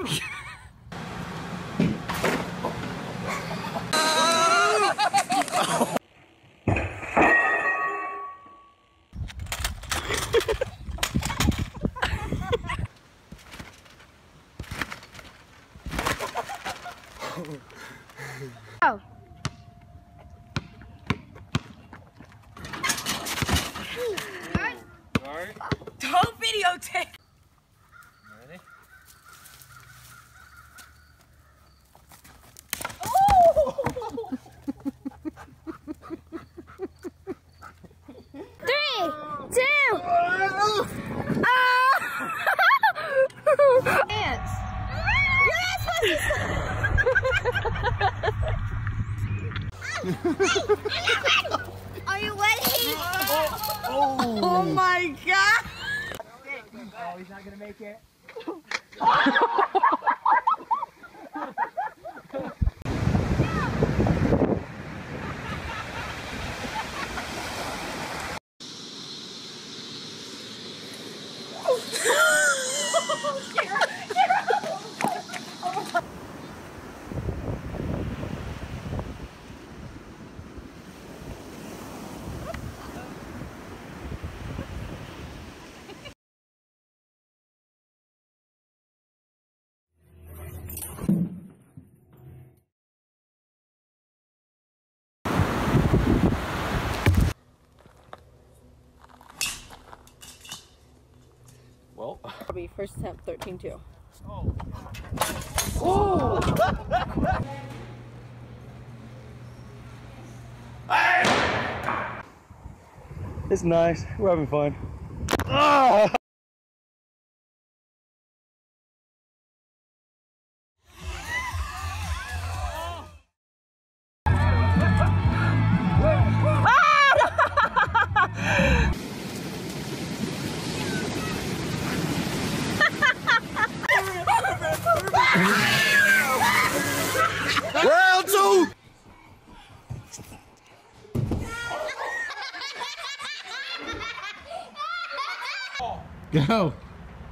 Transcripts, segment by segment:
Oh. Sorry. Don't videotape. Ready? Three, two. Dance. Are you ready? Oh my God. Oh, he's not gonna make it. Well, Bobby, first attempt, 13-2. oh. Oh! It's nice. We're having fun. Ah! Round two! Go!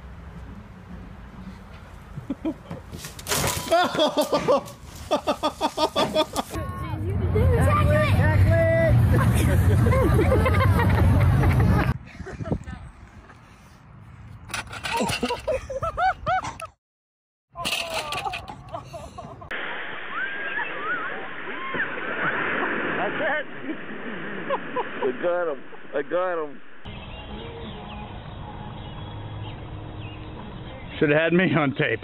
I got him. Should have had me on tape.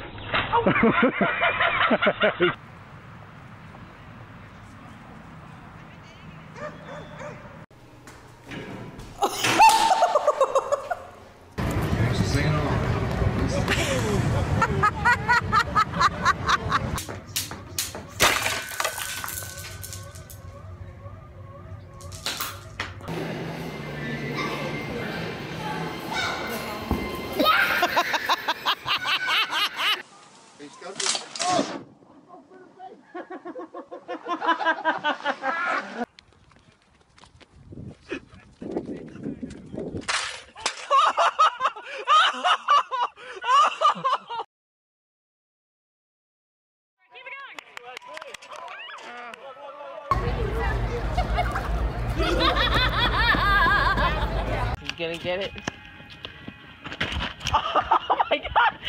You gonna get it? Oh my God!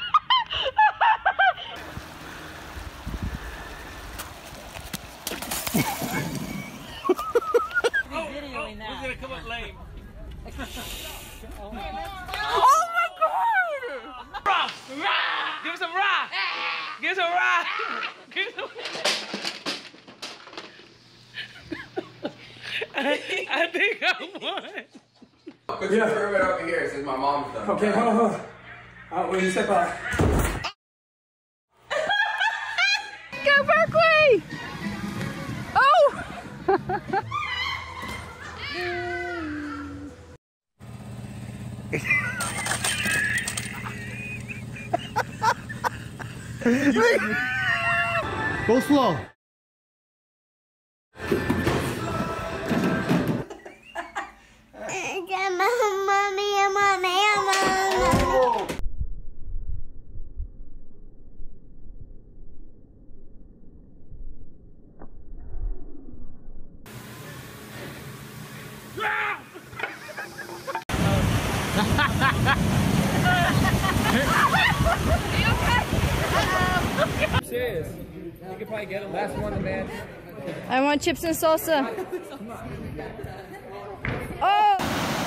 Videoing that. Who's gonna come up lame? Oh my God! Give us some rock! Give us some rock! Give us some... I think I won. Put your pyramid over here since my mom's done. Okay, hold on. When you step out. Go Berkeley! Oh! Go slow. I'm serious. You could probably get him. Last one, man. I want chips and salsa. Oh!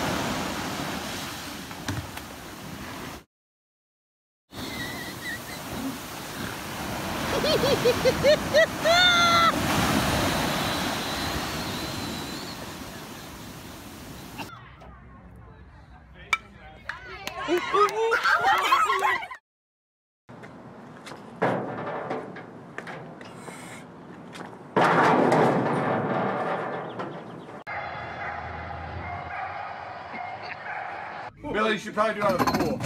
Billy, you should probably do it on the pool.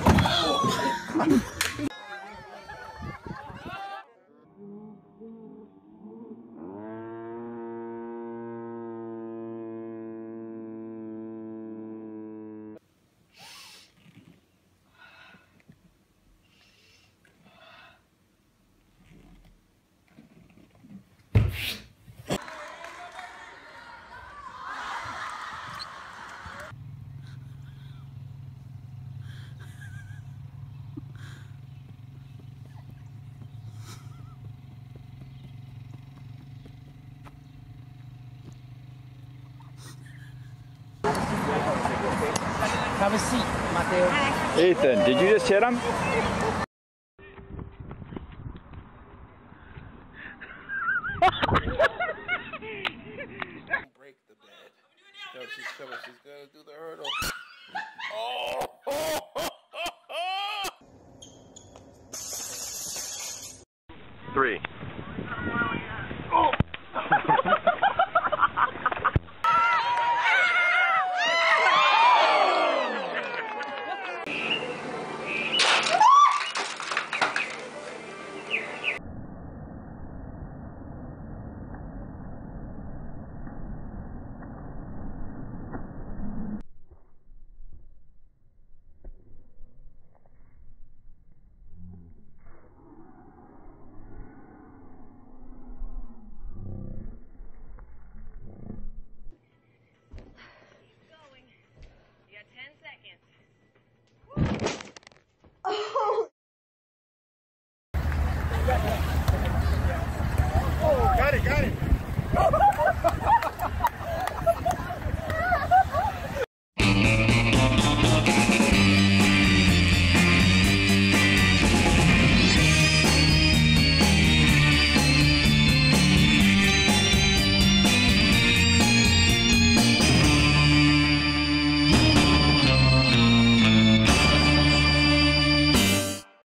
Have a seat, Mateo. Ethan, did you just hit him? Break the bed. No, she's coming. She's gonna do the hurdle. Oh! 3.